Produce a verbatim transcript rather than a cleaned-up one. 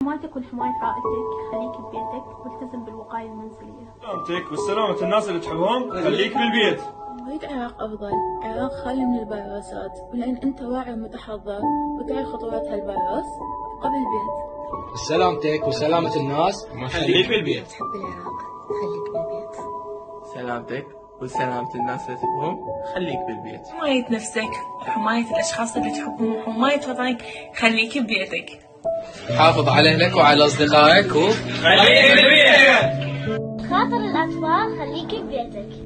حمايتك وحماية عائلتك، خليك ببيتك والتزم بالوقاية المنزلية. سلامتك والسلامة الناس اللي تحبهم خليك بالبيت. أريد عراق أفضل، عراق خالي من الفيروسات، ولأن أنت واعي ومتحضر وتعي خطورات هالفيروس ابقى بالبيت. سلامتك وسلامة الناس خليك بالبيت. تحب العراق خليك بالبيت. سلامتك وسلامة الناس اللي تحبهم خليك بالبيت. حماية نفسك وحماية الأشخاص اللي تحبهم وحماية وطنك خليك ببيتك. حافظ على أهلك وعلى أصدقائك و خليك بالبيت. خاطر الأطفال خليك ببيتك.